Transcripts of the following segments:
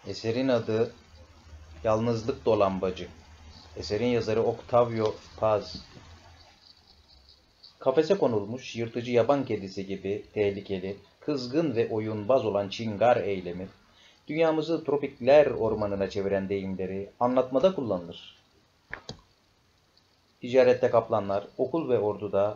Eserin adı Yalnızlık Dolambacı. Eserin yazarı Octavio Paz. Kafese konulmuş yırtıcı yaban kedisi gibi tehlikeli, kızgın ve oyunbaz olan çingar eylemi, dünyamızı tropikler ormanına çeviren deyimleri anlatmada kullanılır. Ticarette kaplanlar, okul ve orduda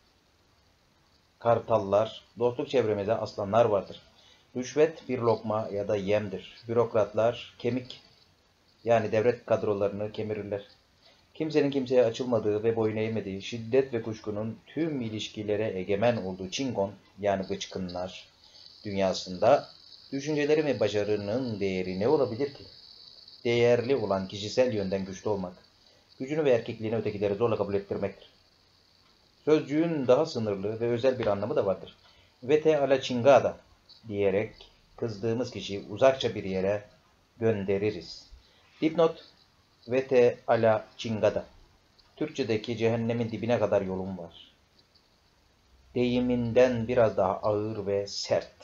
kartallar, dostluk çevremizde aslanlar vardır. Rüşvet bir lokma ya da yemdir. Bürokratlar kemik yani devlet kadrolarını kemirirler. Kimsenin kimseye açılmadığı ve boyun eğmediği, şiddet ve kuşkunun tüm ilişkilere egemen olduğu Çingon yani bıçkınlar dünyasında düşünceleri ve başarının değeri ne olabilir ki? Değerli olan kişisel yönden güçlü olmak, gücünü ve erkekliğini ötekilere zorla kabul ettirmektir. Sözcüğün daha sınırlı ve özel bir anlamı da vardır. Vete ala chingada diyerek kızdığımız kişiyi uzakça bir yere göndeririz. Dipnot: Vete ala chingada. Türkçedeki cehennemin dibine kadar yolum var. Deyiminden biraz daha ağır ve sert.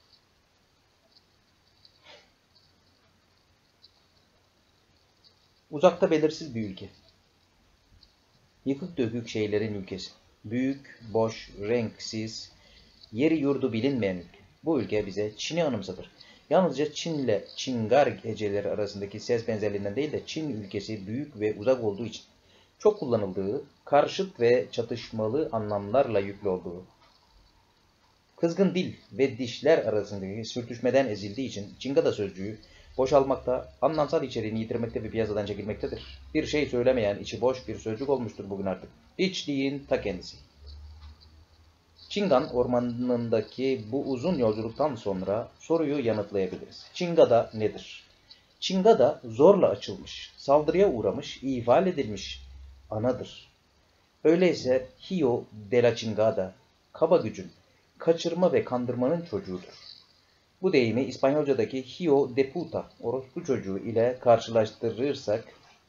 Uzakta belirsiz bir ülke. Yıkık dökük şeylerin ülkesi. Büyük, boş, renksiz, yeri yurdu bilinmeyen ülke. Bu ülke bize Çin'i anımsatır. Yalnızca Çin'le Çingar geceleri arasındaki ses benzerliğinden değil de Çin ülkesi büyük ve uzak olduğu için çok kullanıldığı, karşıt ve çatışmalı anlamlarla yüklü olduğu, kızgın dil ve dişler arasındaki sürtüşmeden ezildiği için Çingada sözcüğü boşalmakta, anlamsal içeriğini yitirmekte ve piyasadan çekilmektedir. Bir şey söylemeyen, içi boş bir sözcük olmuştur bugün artık. İçliğin ta kendisi. Çingan ormanındaki bu uzun yolculuktan sonra soruyu yanıtlayabiliriz. Çingada nedir? Çingada zorla açılmış, saldırıya uğramış, ihmal edilmiş anadır. Öyleyse Hio de la Chingada, kaba gücün, kaçırma ve kandırmanın çocuğudur. Bu deyimi İspanyolcadaki Hio de puta, orospu çocuğu ile karşılaştırırsak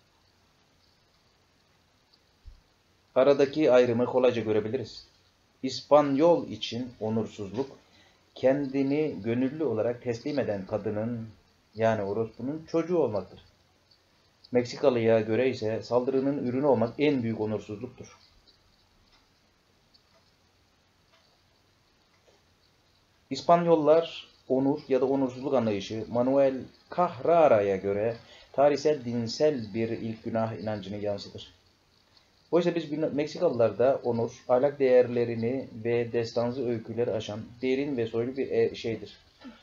aradaki ayrımı kolayca görebiliriz. İspanyol için onursuzluk, kendini gönüllü olarak teslim eden kadının yani orospunun çocuğu olmaktır. Meksikalıya göre ise saldırının ürünü olmak en büyük onursuzluktur. İspanyollar onur ya da onursuzluk anlayışı Manuel Cahrara'ya göre tarihsel dinsel bir ilk günah inancını yansıtır. Oysa biz Meksikalılarda onur, ahlak değerlerini ve destansı öyküleri aşan derin ve soylu bir şeydir.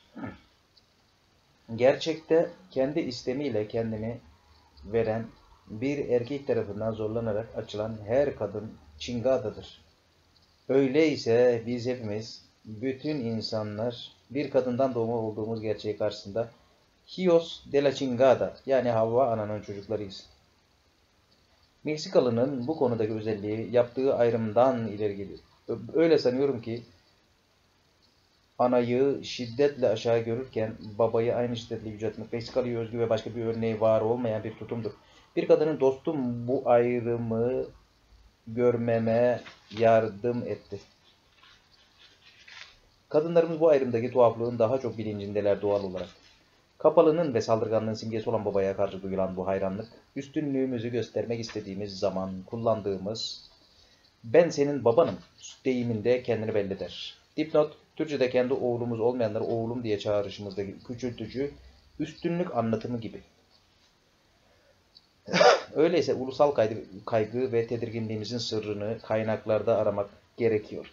Gerçekte kendi istemiyle kendini veren bir erkek tarafından zorlanarak açılan her kadın çingadadır. Öyleyse biz hepimiz, bütün insanlar bir kadından doğma olduğumuz gerçeği karşısında Hijos de la Chingada yani Havva ananın çocuklarıyız. Meksikalı'nın bu konudaki özelliği yaptığı ayrımdan ileri geliyor. Öyle sanıyorum ki anayı şiddetle aşağı görürken babayı aynı şiddetle yüceltmek Meksikalı'ya özgü ve başka bir örneği var olmayan bir tutumdur. Bir kadının dostum bu ayrımı görmeme yardım etti. Kadınlarımız bu ayrımdaki tuhaflığın daha çok bilincindeler doğal olarak. Kapalının ve saldırganlığın simgesi olan babaya karşı duyulan bu hayranlık, üstünlüğümüzü göstermek istediğimiz zaman kullandığımız "ben senin babanım" deyiminde kendini belli eder. Dipnot: Türkçe'de kendi oğlumuz olmayanları oğlum diye çağrışımızdaki küçültücü üstünlük anlatımı gibi. Öyleyse ulusal kaygı ve tedirginliğimizin sırrını kaynaklarda aramak gerekiyor.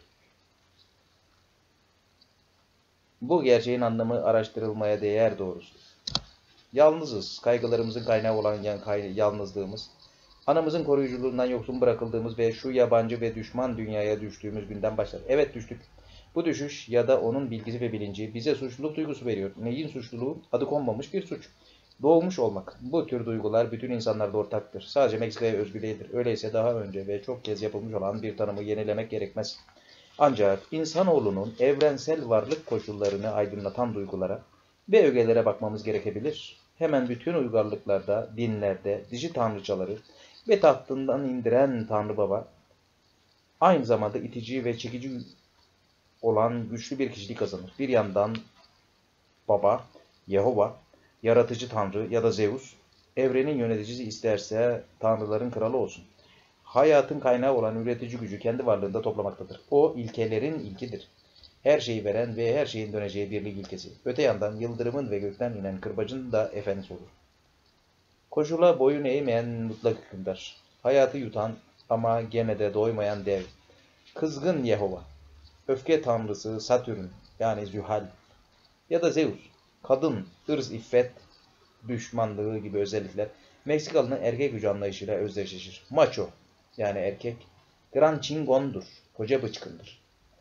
Bu gerçeğin anlamı araştırılmaya değer doğrusu. Yalnızız, kaygılarımızın kaynağı olan yalnızlığımız, anamızın koruyuculuğundan yoksun bırakıldığımız ve şu yabancı ve düşman dünyaya düştüğümüz günden başlar. Evet, düştük. Bu düşüş ya da onun bilgisi ve bilinci bize suçluluk duygusu veriyor. Neyin suçluluğu? Adı konmamış bir suç. Doğmuş olmak. Bu tür duygular bütün insanlarda ortaktır. Sadece Meksika'ya özgü değildir. Öyleyse daha önce ve çok kez yapılmış olan bir tanımı yenilemek gerekmez. Ancak insanoğlunun evrensel varlık koşullarını aydınlatan duygulara ve ögelere bakmamız gerekebilir. Hemen bütün uygarlıklarda, dinlerde, dişi tanrıçaları ve tahtından indiren Tanrı Baba, aynı zamanda itici ve çekici olan güçlü bir kişilik kazanır. Bir yandan Baba, Yehova, Yaratıcı tanrı ya da Zeus, evrenin yöneticisi isterse tanrıların kralı olsun. Hayatın kaynağı olan üretici gücü kendi varlığında toplamaktadır. O ilkelerin ilkidir. Her şeyi veren ve her şeyin döneceği birlik ilkesi. Öte yandan yıldırımın ve gökten inen kırbacın da efendisi olur. Koşula boyun eğmeyen mutlak hükümdar. Hayatı yutan ama gene de doymayan dev. Kızgın Yehova. Öfke tanrısı Satürn yani Zühal ya da Zeus. Kadın, ırz, iffet, düşmanlığı gibi özellikler Meksikalı'nın erkek gücü anlayışıyla özdeşleşir. Macho yani erkek, Gran Chingon'dur, koca bıçkındır.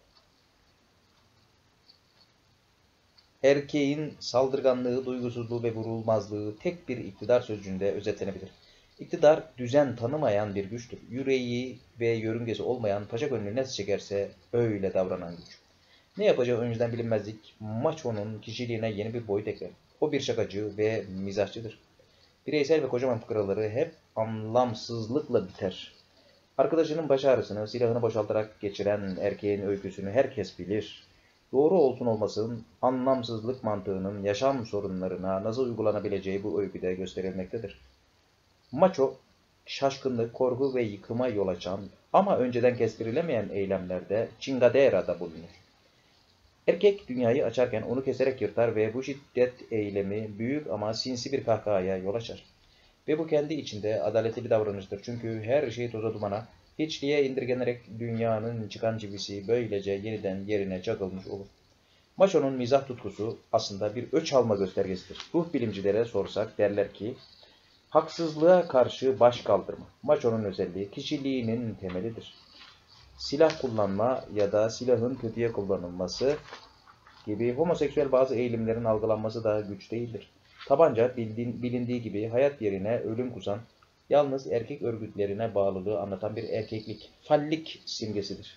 Erkeğin saldırganlığı, duygusuzluğu ve vurulmazlığı tek bir iktidar sözcüğünde özetlenebilir. İktidar, düzen tanımayan bir güçtür. Yüreği ve yörüngesi olmayan, paşa gönlü nasıl çekerse öyle davranan güç. Ne yapacağı önceden bilinmezlik, maçonun kişiliğine yeni bir boyut ekler. O bir şakacı ve mizahçıdır. Bireysel ve kocaman fıkraları hep anlamsızlıkla biter. Arkadaşının baş ağrısını silahını boşaltarak geçiren erkeğin öyküsünü herkes bilir. Doğru olsun olmasın, anlamsızlık mantığının yaşam sorunlarına nasıl uygulanabileceği bu öyküde gösterilmektedir. Maço, şaşkınlık, korku ve yıkıma yol açan ama önceden kestirilemeyen eylemlerde chingadera'da bulunur. Erkek dünyayı açarken onu keserek yırtar ve bu şiddet eylemi büyük ama sinsi bir kahkahaya yol açar. Ve bu kendi içinde adaletli bir davranıştır. Çünkü her şey toza dumana, hiçliğe indirgenerek dünyanın çıkan çivisi böylece yeniden yerine çakılmış olur. Maço'nun mizah tutkusu aslında bir öç alma göstergesidir. Ruh bilimcilere sorsak derler ki, haksızlığa karşı baş kaldırma. Maço'nun özelliği kişiliğinin temelidir. Silah kullanma ya da silahın kötüye kullanılması gibi homoseksüel bazı eğilimlerin algılanması da güç değildir. Tabanca bilindiği gibi hayat yerine ölüm kusan, yalnız erkek örgütlerine bağlılığı anlatan bir erkeklik, fallik simgesidir.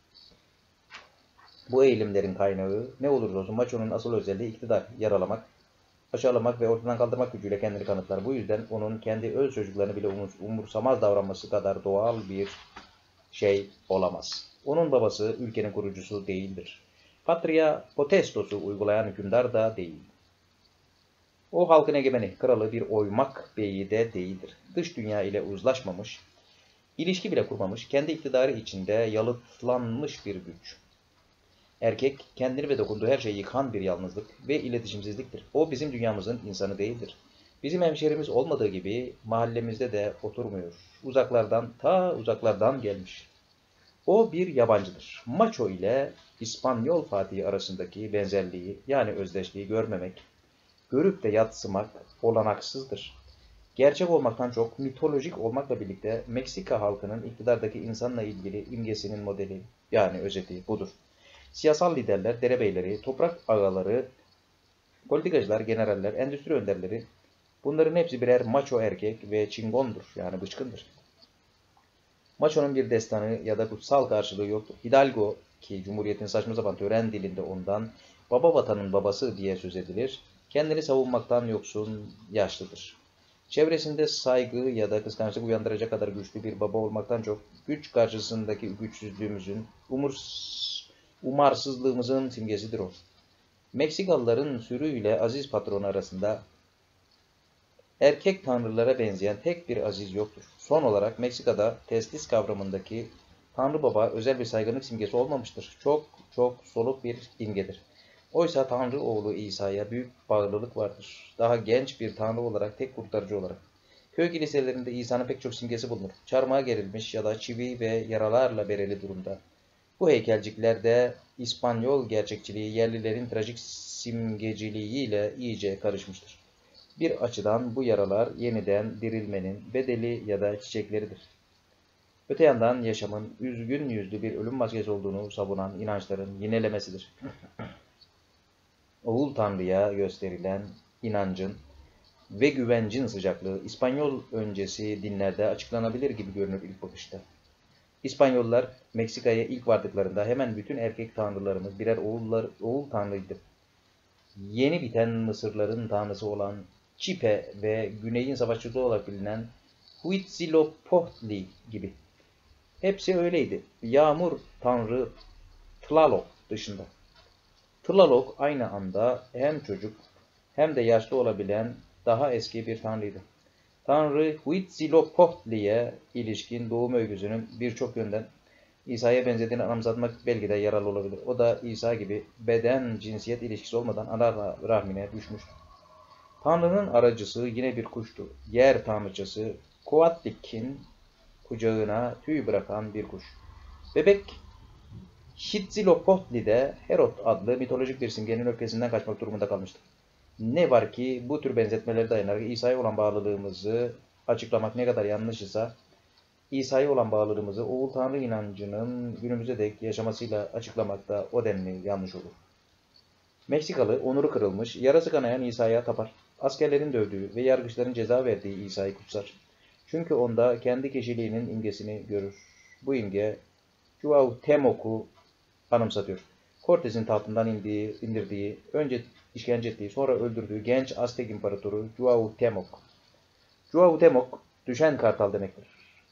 Bu eğilimlerin kaynağı ne olursa olsun maçonun asıl özelliği iktidar, yaralamak, aşağılamak ve ortadan kaldırmak gücüyle kendini kanıtlar. Bu yüzden onun kendi öz çocuklarını bile umursamaz davranması kadar doğal bir şey olamaz. Onun babası ülkenin kurucusu değildir. Patria potestosu uygulayan hükümdar da değil. O halkın egemeni, kralı bir oymak beyi de değildir. Dış dünya ile uzlaşmamış, ilişki bile kurmamış, kendi iktidarı içinde yalıtlanmış bir güç. Erkek, kendini ve dokunduğu her şeyi yıkan bir yalnızlık ve iletişimsizliktir. O bizim dünyamızın insanı değildir. Bizim hemşerimiz olmadığı gibi mahallemizde de oturmuyor. Uzaklardan gelmiş. O bir yabancıdır. Maço ile İspanyol Fatihi arasındaki benzerliği yani özdeşliği görmemek, görüp de yadsımak olanaksızdır. Gerçek olmaktan çok mitolojik olmakla birlikte Meksika halkının iktidardaki insanla ilgili imgesinin modeli yani özeti budur. Siyasal liderler, derebeyleri, toprak ağaları, politikacılar, generaller, endüstri önderleri bunların hepsi birer maço erkek ve çingondur yani bıçkındır. Maço'nun bir destanı ya da kutsal karşılığı yoktur. Hidalgo ki Cumhuriyet'in saçma sapan tören dilinde ondan baba vatanın babası diye söz edilir. Kendini savunmaktan yoksun, yaşlıdır. Çevresinde saygı ya da kıskançlık uyandıracak kadar güçlü bir baba olmaktan çok güç karşısındaki güçsüzlüğümüzün, umarsızlığımızın simgesidir o. Meksikalıların sürüyle aziz patronu arasında erkek tanrılara benzeyen tek bir aziz yoktur. Son olarak Meksika'da testis kavramındaki Tanrı Baba özel bir saygınlık simgesi olmamıştır. Çok çok soluk bir imgedir. Oysa Tanrı oğlu İsa'ya büyük bağlılık vardır. Daha genç bir Tanrı olarak, tek kurtarıcı olarak. Köy kiliselerinde İsa'nın pek çok simgesi bulunur. Çarmıha gerilmiş ya da çivi ve yaralarla bereli durumda. Bu heykelciklerde İspanyol gerçekçiliği yerlilerin trajik simgeciliğiyle iyice karışmıştır. Bir açıdan bu yaralar yeniden dirilmenin bedeli ya da çiçekleridir. Öte yandan yaşamın üzgün yüzlü bir ölüm maskesi olduğunu savunan inançların yinelemesidir. Oğul Tanrı'ya gösterilen inancın ve güvencin sıcaklığı İspanyol öncesi dinlerde açıklanabilir gibi görünür ilk bakışta. İspanyollar Meksika'ya ilk vardıklarında hemen bütün erkek tanrılarımız birer oğul tanrıydı. Yeni biten Mısırların tanrısı olan Çipe ve Güney'in savaşçısı olarak bilinen Huitzilopochtli gibi. Hepsi öyleydi. Yağmur tanrı Tlaloc dışında. Tlaloc aynı anda hem çocuk hem de yaşlı olabilen daha eski bir tanrıydı. Tanrı Huitzilopochtli'ye ilişkin doğum öyküsünün birçok yönden İsa'ya benzediğini anımsatmak belki de yararlı olabilir. O da İsa gibi beden cinsiyet ilişkisi olmadan ana rahmine düşmüştü. Tanrı'nın aracısı yine bir kuştu. Yer tanrıçası Coatlic'in kucağına tüy bırakan bir kuş. Bebek Huitzilopochtli'de Herod adlı mitolojik bir simgenin öfkesinden kaçmak durumunda kalmıştı. Ne var ki bu tür benzetmeleri dayanarak İsa'ya olan bağlılığımızı açıklamak ne kadar yanlış ise İsa'ya olan bağlılığımızı Oğul Tanrı inancının günümüze dek yaşamasıyla açıklamak da o denli yanlış olur. Meksikalı onuru kırılmış, yarası kanayan İsa'ya tapar. Askerlerin dövdüğü ve yargıçların ceza verdiği İsa'yı kutsar. Çünkü onda kendi kişiliğinin imgesini görür. Bu imge Cuauhtémoc'u anımsatıyor. Cortez'in tahtından indirdiği, önce işkence ettiği, sonra öldürdüğü genç Aztek İmparatoru Cuauhtémoc. Cuauhtémoc, düşen kartal demektir.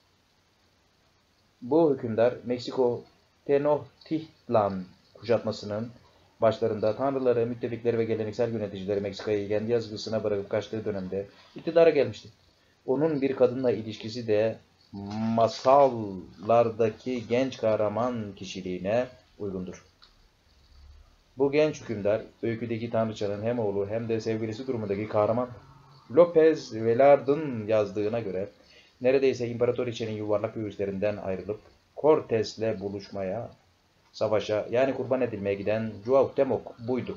Bu hükümdar Meksiko Tenochtitlan kuşatmasının başlarında tanrıları, müttefikleri ve geleneksel yöneticileri Meksika'yı kendi yazgısına bırakıp kaçtığı dönemde iktidara gelmişti. Onun bir kadınla ilişkisi de masallardaki genç kahraman kişiliğine uygundur. Bu genç hükümdar, öyküdeki tanrıçanın hem oğlu hem de sevgilisi durumundaki kahraman. Lopez Velard'ın yazdığına göre, neredeyse imparatoriçenin yuvarlak göğüslerinden ayrılıp Cortez'le buluşmaya, savaşa yani kurban edilmeye giden Cuauhtémoc buydu.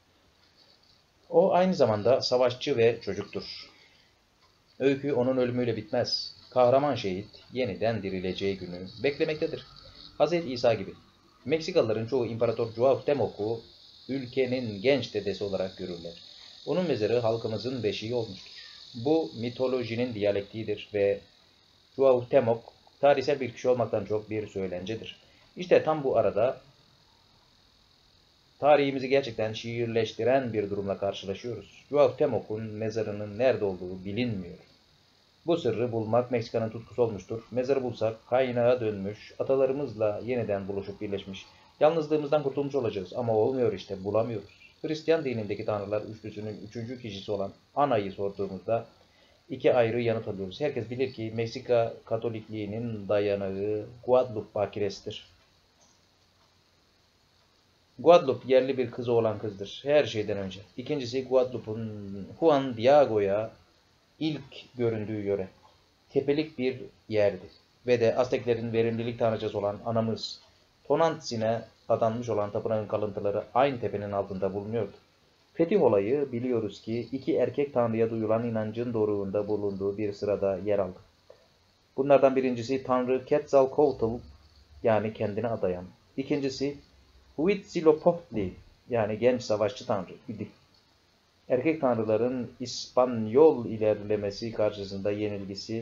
O aynı zamanda savaşçı ve çocuktur. Öykü onun ölümüyle bitmez. Kahraman şehit yeniden dirileceği günü beklemektedir. Hazreti İsa gibi. Meksikalıların çoğu İmparator Cuauhtémoc'u ülkenin genç dedesi olarak görürler. Onun mezarı halkımızın beşiği olmuştur. Bu mitolojinin diyalektiğidir ve Cuauhtémoc tarihsel bir kişi olmaktan çok bir söylencedir. İşte tam bu arada tarihimizi gerçekten şiirleştiren bir durumla karşılaşıyoruz. Cuauhtémoc'un mezarının nerede olduğu bilinmiyor. Bu sırrı bulmak Meksika'nın tutkusu olmuştur. Mezarı bulsak kaynağa dönmüş, atalarımızla yeniden buluşup birleşmiş. Yalnızlığımızdan kurtulmuş olacağız ama olmuyor işte, bulamıyoruz. Hristiyan dinindeki tanrılar üçlüsünün üçüncü kişisi olan Ana'yı sorduğumuzda iki ayrı yanıt alıyoruz. Herkes bilir ki Meksika Katolikliğinin dayanağı Guadalupe bakiresidir. Guadalupe yerli bir kızı olan kızdır her şeyden önce. İkincisi Guadalupe'un Juan Diago'ya ilk göründüğü yöre. Tepelik bir yerdi. Ve de Azteklerin verimlilik tanrıçası olan anamız Tonantzin adanmış olan tapınağın kalıntıları aynı tepenin altında bulunuyordu. Fetih olayı biliyoruz ki iki erkek tanrıya duyulan inancın doruğunda bulunduğu bir sırada yer aldı. Bunlardan birincisi Tanrı Quetzalcoatl yani kendine adayan. İkincisi Huitzilopochtli yani genç savaşçı tanrı idi. Erkek tanrıların İspanyol ilerlemesi karşısında yenilgisi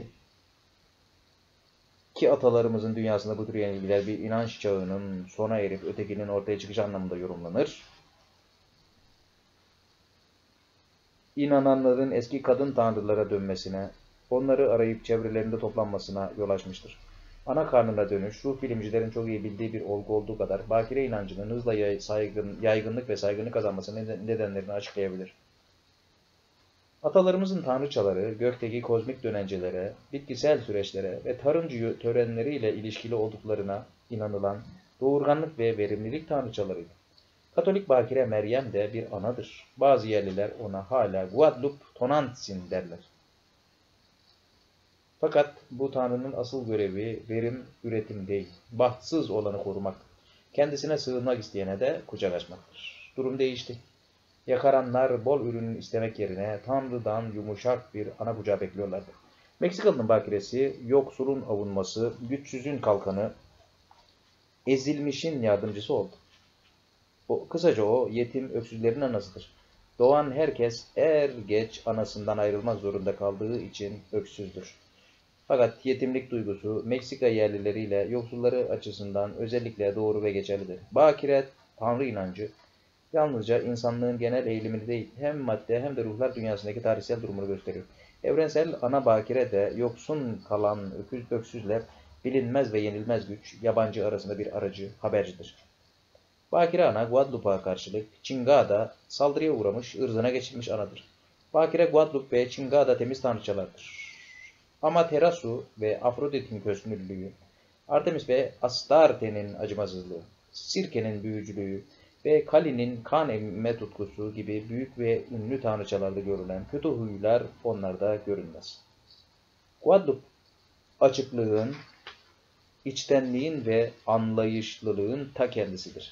ki atalarımızın dünyasında bu tür yenilgiler bir inanç çağının sona erip ötekinin ortaya çıkışı anlamında yorumlanır. İnananların eski kadın tanrılara dönmesine, onları arayıp çevrelerinde toplanmasına yol açmıştır. Ana karnına dönüş, ruh bilimcilerin çok iyi bildiği bir olgu olduğu kadar bakire inancının hızla yaygınlık ve saygınlık kazanmasının nedenlerini açıklayabilir. Atalarımızın tanrıçaları, gökteki kozmik dönencelere, bitkisel süreçlere ve tarımcı törenleriyle ilişkili olduklarına inanılan doğurganlık ve verimlilik tanrıçalarıydı. Katolik bakire Meryem de bir anadır. Bazı yerliler ona hala Guadalupe Tonantzin derler. Fakat bu tanrının asıl görevi verim, üretim değil, bahtsız olanı korumak, kendisine sığınmak isteyene de kucak açmaktır. Durum değişti. Yakaranlar bol ürünü istemek yerine Tanrı'dan yumuşak bir ana kucağı bekliyorlardı. Meksikalı'nın bakiresi, yoksulun avunması, güçsüzün kalkanı, ezilmişin yardımcısı oldu. Kısaca o, yetim öksüzlerin anasıdır. Doğan herkes er geç anasından ayrılmak zorunda kaldığı için öksüzdür. Fakat yetimlik duygusu Meksika yerlileriyle yoksulları açısından özellikle doğru ve geçerlidir. Bakire, Tanrı inancı, yalnızca insanlığın genel eğilimini değil, hem madde hem de ruhlar dünyasındaki tarihsel durumunu gösteriyor. Evrensel ana bakire de yoksun kalan öksüzler, bilinmez ve yenilmez güç, yabancı arasında bir aracı, habercidir. Bakire ana Guadalupe'a karşılık Chingada saldırıya uğramış, ırzına geçilmiş anadır. Bakire Guadalupe ve Chingada temiz tanrıçalardır. Amaterasu ve Afrodit'in kösnüllüğü, Artemis ve Astarte'nin acımasızlığı, Sirke'nin büyücülüğü ve Kali'nin kan emme tutkusu gibi büyük ve ünlü tanrıçalarda görülen kötü huylar onlarda görünmez. Guadalupe açıklığın, içtenliğin ve anlayışlılığın ta kendisidir.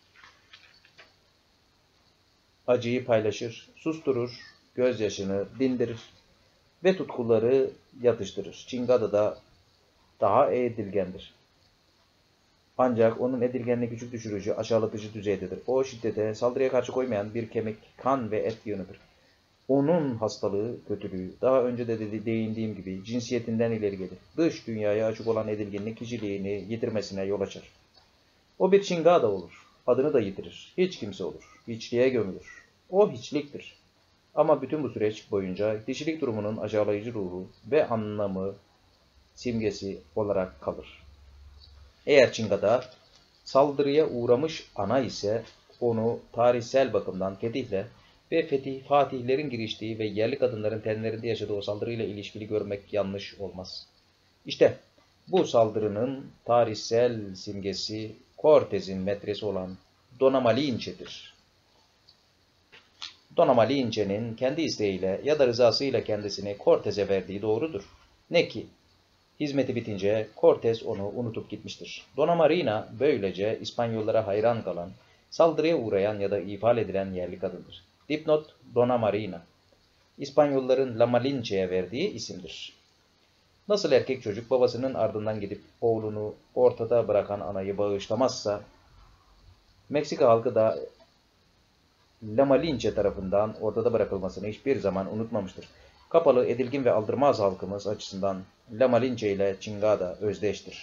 Acıyı paylaşır, susturur, gözyaşını dindirir ve tutkuları yatıştırır. Chingada da daha edilgendir. Ancak onun edilgenliği küçük düşürücü, aşağılatıcı düzeydedir. O şiddete, saldırıya karşı koymayan bir kemik, kan ve et yığınıdır. Onun hastalığı, kötülüğü, daha önce de değindiğim gibi cinsiyetinden ileri gelir. Dış dünyaya açık olan edilgenlik kişiliğini yitirmesine yol açar. O bir Chingada olur. Adını da yitirir. Hiç kimse olur. Hiçliğe gömülür. O hiçliktir. Ama bütün bu süreç boyunca dişilik durumunun aşağılayıcı ruhu ve anlamı simgesi olarak kalır. Eğer Chingada saldırıya uğramış ana ise onu tarihsel bakımdan fetihle ve fatihlerin giriştiği ve yerli kadınların tenlerinde yaşadığı o saldırıyla ilişkili görmek yanlış olmaz. İşte bu saldırının tarihsel simgesi Cortez'in metresi olan Dona Malinche'dir. Dona Malinche'nin kendi isteğiyle ya da rızasıyla kendisini Cortez'e verdiği doğrudur. Ne ki hizmeti bitince Cortez onu unutup gitmiştir. Dona Marina böylece İspanyollara hayran kalan, saldırıya uğrayan ya da ifade edilen yerli kadındır. Dipnot Dona Marina, İspanyolların La Malinche'ye verdiği isimdir. Nasıl erkek çocuk babasının ardından gidip oğlunu ortada bırakan anayı bağışlamazsa, Meksika halkı da La Malinche tarafından ortada bırakılmasını hiçbir zaman unutmamıştır. Kapalı, edilgin ve aldırmaz halkımız açısından La Malinche ile Chingada özdeştir.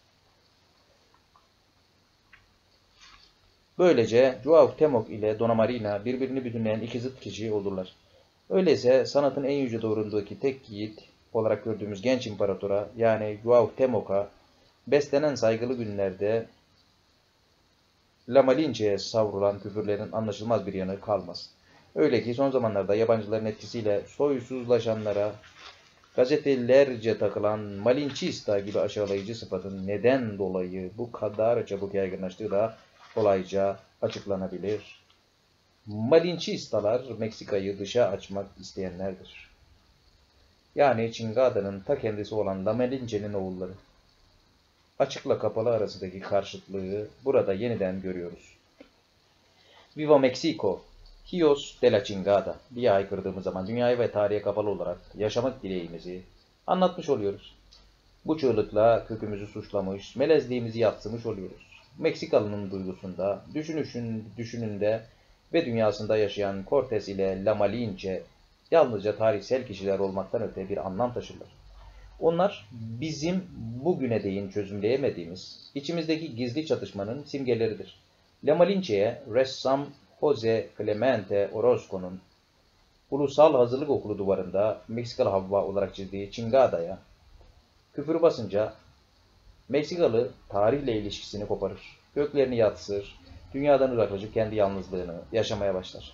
Böylece Cuauhtémoc ile Dona Marina birbirini bütünleyen iki zıt kişi olurlar. Öyleyse sanatın en yüce doğruluğundaki tek yiğit olarak gördüğümüz genç imparatora yani Cuauhtémoc'a beslenen saygılı günlerde La Malinche'ye savrulan küfürlerin anlaşılmaz bir yanı kalmaz. Öyle ki son zamanlarda yabancıların etkisiyle soysuzlaşanlara gazetelerce takılan Malinchista gibi aşağılayıcı sıfatın neden dolayı bu kadar çabuk yaygınlaştığı da kolayca açıklanabilir. Malinchistalar Meksika'yı dışa açmak isteyenlerdir. Yani Chingada'nın ta kendisi olan La Malinche'nin oğulları. Açıkla kapalı arasındaki karşıtlığı burada yeniden görüyoruz. Viva Mexico! Hios de la Chingada diye haykırdığımız zaman dünyaya ve tarihe kapalı olarak yaşamak dileğimizi anlatmış oluyoruz. Bu çığlıkla kökümüzü suçlamış, melezliğimizi yadsımış oluyoruz. Meksikalı'nın duygusunda, düşününde ve dünyasında yaşayan Cortes ile La Malinche yalnızca tarihsel kişiler olmaktan öte bir anlam taşırlar. Onlar bizim bugüne değin çözümleyemediğimiz, içimizdeki gizli çatışmanın simgeleridir. La Malinche'ye ressam Jose Clemente Orozco'nun Ulusal Hazırlık Okulu duvarında Meksikalı Havva olarak çizdiği Chingada'ya küfür basınca Meksikalı tarihle ilişkisini koparır, köklerini yatsır, dünyadan uzaklaşıp kendi yalnızlığını yaşamaya başlar.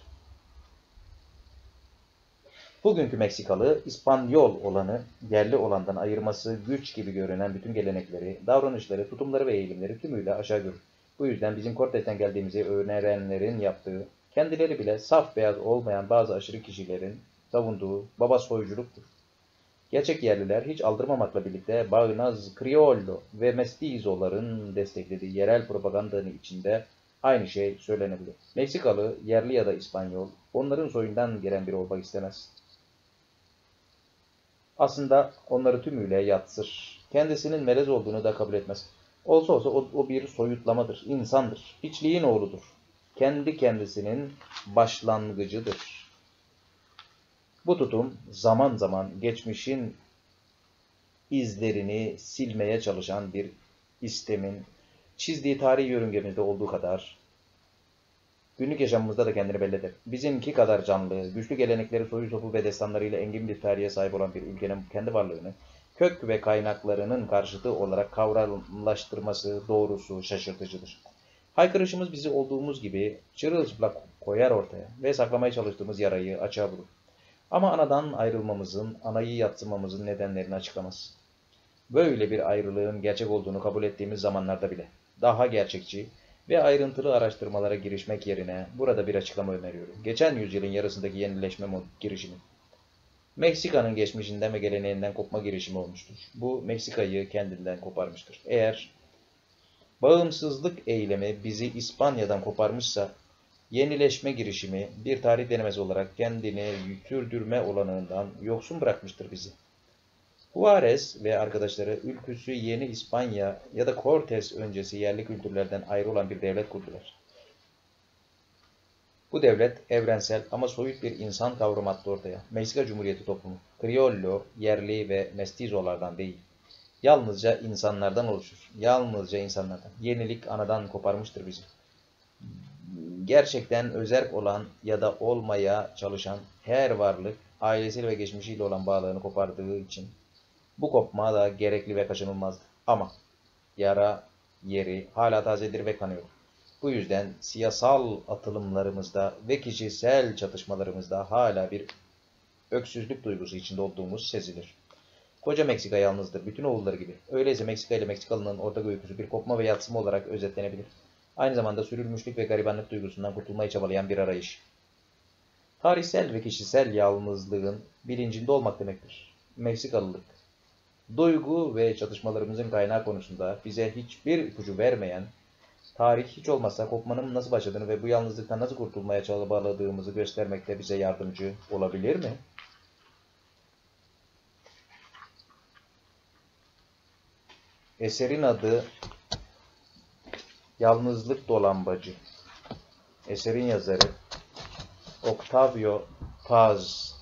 Bugünkü Meksikalı, İspanyol olanı yerli olandan ayırması güç gibi görünen bütün gelenekleri, davranışları, tutumları ve eğilimleri tümüyle aşağı görür. Bu yüzden bizim Cortes'ten geldiğimizi önerenlerin yaptığı, kendileri bile saf beyaz olmayan bazı aşırı kişilerin savunduğu baba soyculuktur. Gerçek yerliler hiç aldırmamakla birlikte bağnaz, Criollo ve Mestizoların desteklediği yerel propagandanın içinde aynı şey söylenebilir. Meksikalı, yerli ya da İspanyol, onların soyundan gelen biri olmak istemez. Aslında onları tümüyle yatsır. Kendisinin melez olduğunu da kabul etmez. Olsa olsa o bir soyutlamadır, insandır, hiçliğin oğludur. Kendi kendisinin başlangıcıdır. Bu tutum zaman zaman geçmişin izlerini silmeye çalışan bir istemin çizdiği tarihi yörüngemizde olduğu kadar günlük yaşamımızda da kendini belli eder. Bizimki kadar canlı, güçlü gelenekleri, soyu sopu ve destanlarıyla engin bir tarihe sahip olan bir ülkenin kendi varlığını kök ve kaynaklarının karşıtı olarak kavramlaştırması doğrusu şaşırtıcıdır. Haykırışımız bizi olduğumuz gibi çırılçıplak koyar ortaya ve saklamaya çalıştığımız yarayı açığa vurur. Ama anadan ayrılmamızın, anayı yadsımamızın nedenlerini açıklamaz. Böyle bir ayrılığın gerçek olduğunu kabul ettiğimiz zamanlarda bile daha gerçekçi ve ayrıntılı araştırmalara girişmek yerine burada bir açıklama öneriyorum. Geçen yüzyılın yarısındaki yenileşme girişimi, Meksika'nın geçmişinden ve geleneğinden kopma girişimi olmuştur. Bu Meksika'yı kendinden koparmıştır. Eğer bağımsızlık eylemi bizi İspanya'dan koparmışsa, yenileşme girişimi bir tarih denemesi olarak kendini sürdürme olanağından yoksun bırakmıştır bizi. Juárez ve arkadaşları ülküsü Yeni İspanya ya da Cortés öncesi yerli kültürlerden ayrı olan bir devlet kurdular. Bu devlet evrensel ama soyut bir insan kavramı attı ortaya. Meksika Cumhuriyeti toplumu, Criollo, yerli ve mestizolardan değil, yalnızca insanlardan oluşur. Yalnızca insanlardan. Yenilik anadan koparmıştır bizi. Gerçekten özerk olan ya da olmaya çalışan her varlık, ailesiyle ve geçmişiyle olan bağlarını kopardığı için bu kopma da gerekli ve kaçınılmazdı. Ama yara yeri hala tazedir ve kanıyor. Bu yüzden siyasal atılımlarımızda ve kişisel çatışmalarımızda hala bir öksüzlük duygusu içinde olduğumuz sezilir. Koca Meksika yalnızdır, bütün oğulları gibi. Öyleyse Meksika ile Meksikalının ortak öyküsü bir kopma ve yatsıma olarak özetlenebilir. Aynı zamanda sürülmüşlük ve garibanlık duygusundan kurtulmayı çabalayan bir arayış. Tarihsel ve kişisel yalnızlığın bilincinde olmak demektir. Meksikalılık. Duygu ve çatışmalarımızın kaynağı konusunda bize hiçbir ipucu vermeyen, tarih hiç olmazsa kopmanın nasıl başladığını ve bu yalnızlıktan nasıl kurtulmaya çabaladığımızı göstermekte bize yardımcı olabilir mi? Eserin adı Yalnızlık Dolambacı. Eserin yazarı Octavio Paz.